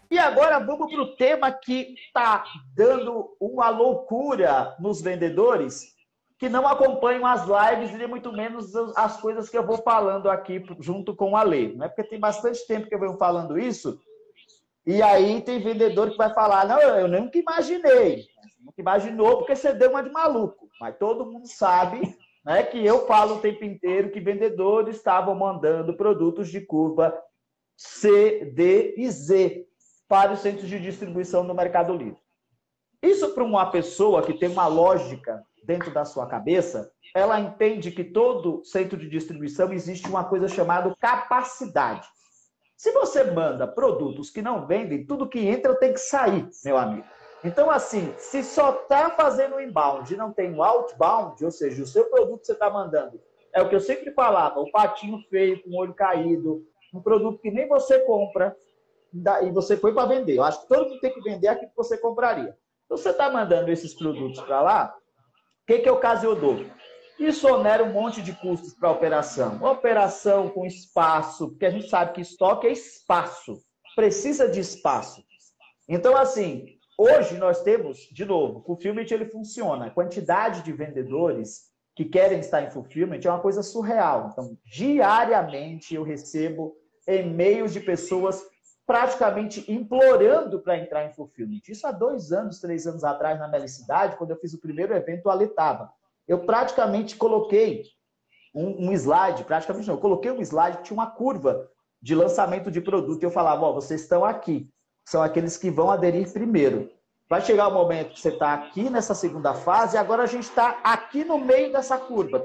E agora vamos para o tema que está dando uma loucura nos vendedores que não acompanham as lives e nem muito menos as coisas que eu vou falando aqui junto com a Lê. Não é porque tem bastante tempo que eu venho falando isso, e aí tem vendedor que vai falar, não, eu nunca imaginei. Nunca imaginou porque você deu uma de maluco. Mas todo mundo sabe, né, que eu falo o tempo inteiro que vendedores estavam mandando produtos de curva C, D e Z para os centros de distribuição no Mercado Livre. Isso para uma pessoa que tem uma lógica dentro da sua cabeça, ela entende que todo centro de distribuição existe uma coisa chamada capacidade. Se você manda produtos que não vendem, tudo que entra tem que sair, meu amigo. Então, assim, se só está fazendo o inbound e não tem o outbound, ou seja, o seu produto que você está mandando, é o que eu sempre falava, o patinho feio, com o olho caído, um produto que nem você compra, e você foi para vender. Eu acho que todo mundo tem que vender aquilo que você compraria. Então, você está mandando esses produtos para lá, o que é o caso eu dou? Isso onera um monte de custos para a operação. Operação com espaço, porque a gente sabe que estoque é espaço. Precisa de espaço. Então, assim, hoje nós temos, de novo, o fulfillment ele funciona. A quantidade de vendedores que querem estar em fulfillment é uma coisa surreal. Então, diariamente eu recebo e-mails de pessoas praticamente implorando para entrar em fulfillment. Isso há 2 anos, 3 anos atrás, na Melicidade, quando eu fiz o primeiro evento, o Ale estava. Eu praticamente coloquei um slide, praticamente não, eu coloquei um slide que tinha uma curva de lançamento de produto e eu falava, ó, vocês estão aqui, são aqueles que vão aderir primeiro. Vai chegar o momento que você está aqui nessa segunda fase e agora a gente está aqui no meio dessa curva,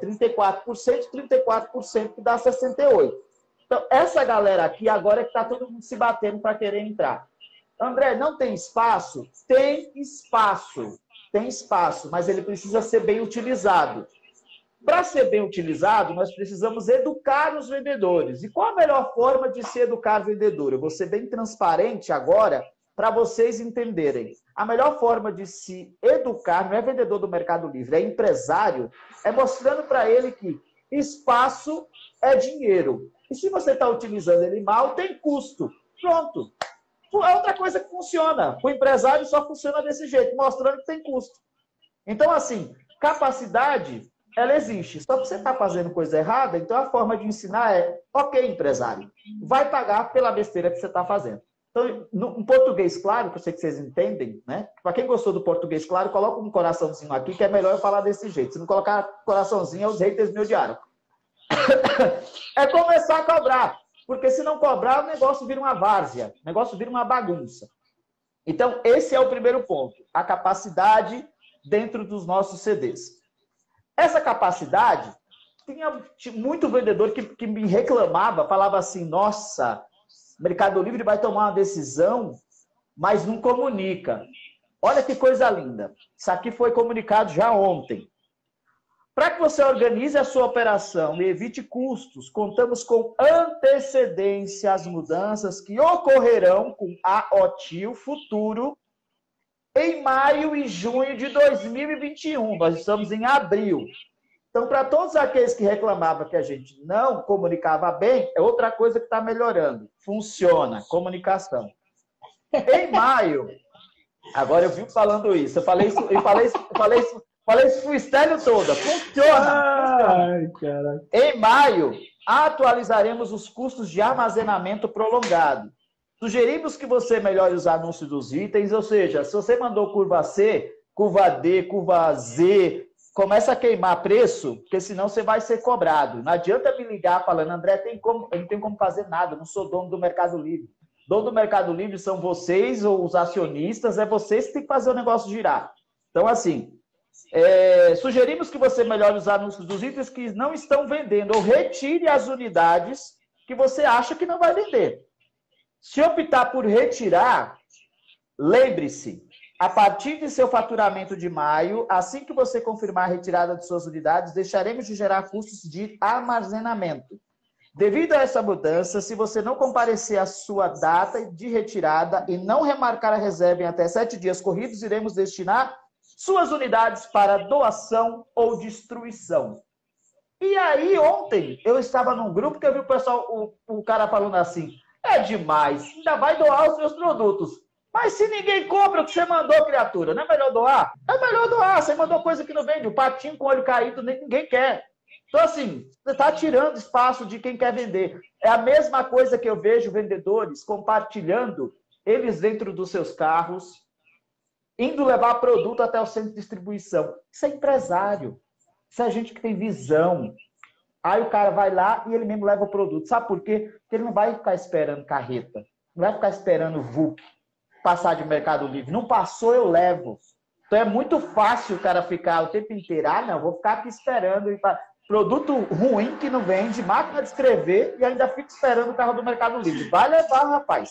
34%, que dá 68%. Então, essa galera aqui agora é que está todo mundo se batendo para querer entrar. André, não tem espaço? Tem espaço. Tem espaço, mas ele precisa ser bem utilizado. Para ser bem utilizado, nós precisamos educar os vendedores. E qual a melhor forma de se educar o vendedor? Eu vou ser bem transparente agora para vocês entenderem. A melhor forma de se educar, não é vendedor do Mercado Livre, é empresário, é mostrando para ele que espaço é dinheiro. E se você está utilizando ele mal, tem custo. Pronto. É outra coisa que funciona. O empresário só funciona desse jeito, mostrando que tem custo. Então, assim, capacidade, ela existe. Só que você está fazendo coisa errada, então a forma de ensinar é, ok, empresário, vai pagar pela besteira que você está fazendo. Então, em português claro, que eu sei que vocês entendem, né? Para quem gostou do português claro, coloca um coraçãozinho aqui, que é melhor eu falar desse jeito. Se não colocar coraçãozinho, os haters me odiaram. É começar a cobrar. Porque se não cobrar, o negócio vira uma várzea. O negócio vira uma bagunça. Então, esse é o primeiro ponto. A capacidade dentro dos nossos CDs. Essa capacidade, tinha muito vendedor que me reclamava, falava assim, nossa, o Mercado Livre vai tomar uma decisão, mas não comunica. Olha que coisa linda. Isso aqui foi comunicado já ontem. Para que você organize a sua operação e evite custos, contamos com antecedência às mudanças que ocorrerão com a OTIL futuro em maio e junho de 2021. Nós estamos em abril. Então, para todos aqueles que reclamavam que a gente não comunicava bem, é outra coisa que está melhorando. Funciona, comunicação. Em maio, agora eu vivo falando isso, eu falei isso pro estélio toda. Funciona. Ai, cara. Em maio, atualizaremos os custos de armazenamento prolongado. Sugerimos que você melhore os anúncios dos itens, ou seja, se você mandou curva C, curva D, curva Z, começa a queimar preço, porque senão você vai ser cobrado. Não adianta me ligar falando, André, eu não tenho como fazer nada, eu não sou dono do Mercado Livre. Dono do Mercado Livre são vocês ou os acionistas, é vocês que tem que fazer o negócio girar. Então, assim, sugerimos que você melhore os anúncios dos itens que não estão vendendo ou retire as unidades que você acha que não vai vender. Se optar por retirar, lembre-se, a partir de seu faturamento de maio, assim que você confirmar a retirada de suas unidades, deixaremos de gerar custos de armazenamento. Devido a essa mudança, se você não comparecer à sua data de retirada e não remarcar a reserva em até 7 dias corridos, iremos destinar suas unidades para doação ou destruição. E aí, ontem, eu estava num grupo que eu vi o pessoal, o cara falando assim, É demais. Ainda vai doar os seus produtos. Mas se ninguém compra o que você mandou, criatura, não é melhor doar? É melhor doar. Você mandou coisa que não vende. O patinho com olho caído ninguém quer. Então, assim, você está tirando espaço de quem quer vender. É a mesma coisa que eu vejo vendedores compartilhando, eles dentro dos seus carros, indo levar produto até o centro de distribuição. Isso é empresário. Isso é gente que tem visão. Aí o cara vai lá e ele mesmo leva o produto. Sabe por quê? Porque ele não vai ficar esperando carreta. Não vai ficar esperando VUC passar de Mercado Livre. Não passou, eu levo. Então é muito fácil o cara ficar o tempo inteiro. Ah, não, vou ficar aqui esperando. Produto ruim que não vende, máquina de escrever e ainda fica esperando o carro do Mercado Livre. Vai levar, rapaz.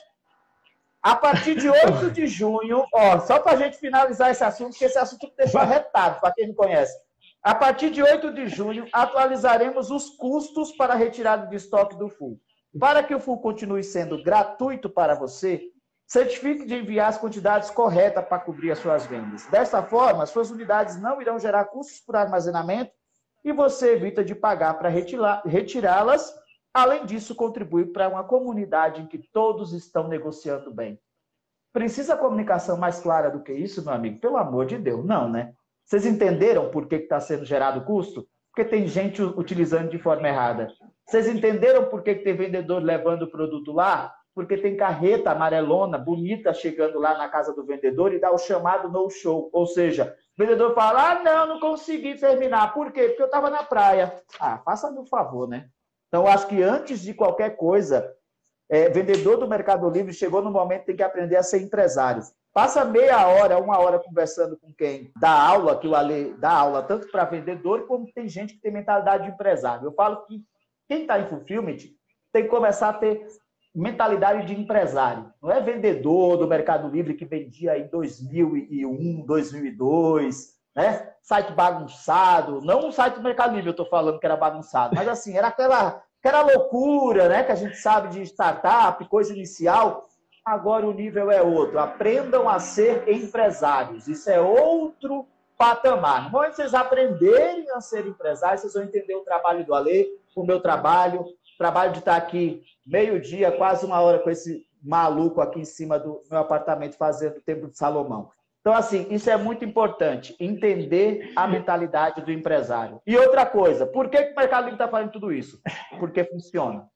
A partir de 8 de junho, ó, só para a gente finalizar esse assunto, porque esse assunto me deixou arretado, para quem não conhece. A partir de 8 de junho, atualizaremos os custos para a retirada de estoque do Full. Para que o Full continue sendo gratuito para você, certifique de enviar as quantidades corretas para cobrir as suas vendas. Desta forma, suas unidades não irão gerar custos por armazenamento e você evita de pagar para retirá-las. Além disso, contribui para uma comunidade em que todos estão negociando bem. Precisa comunicação mais clara do que isso, meu amigo? Pelo amor de Deus, não, né? Vocês entenderam por que está sendo gerado custo? Porque tem gente utilizando de forma errada. Vocês entenderam por que tem vendedor levando o produto lá? Porque tem carreta amarelona, bonita, chegando lá na casa do vendedor e dá o chamado no-show. Ou seja, o vendedor fala, ah, não consegui terminar. Por quê? Porque eu estava na praia. Ah, faça-me um favor, né? Então, acho que antes de qualquer coisa, vendedor do Mercado Livre chegou no momento que tem que aprender a ser empresário. Passa meia hora, uma hora conversando com quem dá aula, que o Ale dá aula tanto para vendedor, como tem gente que tem mentalidade de empresário. Eu falo que quem está em fulfillment tem que começar a ter mentalidade de empresário. Não é vendedor do Mercado Livre que vendia em 2001, 2002, né? Site bagunçado. Não o site do Mercado Livre, eu estou falando que era bagunçado, mas assim, era aquela loucura, né? Que a gente sabe de startup, coisa inicial. Agora o nível é outro. Aprendam a ser empresários. Isso é outro patamar. No momento que vocês aprenderem a ser empresários, vocês vão entender o trabalho do Ale, o meu trabalho de estar aqui meio-dia, quase uma hora com esse maluco aqui em cima do meu apartamento fazendo o Templo de Salomão. Então, assim, isso é muito importante, entender a mentalidade do empresário. E outra coisa, por que o Mercado Livre está fazendo tudo isso? Porque funciona.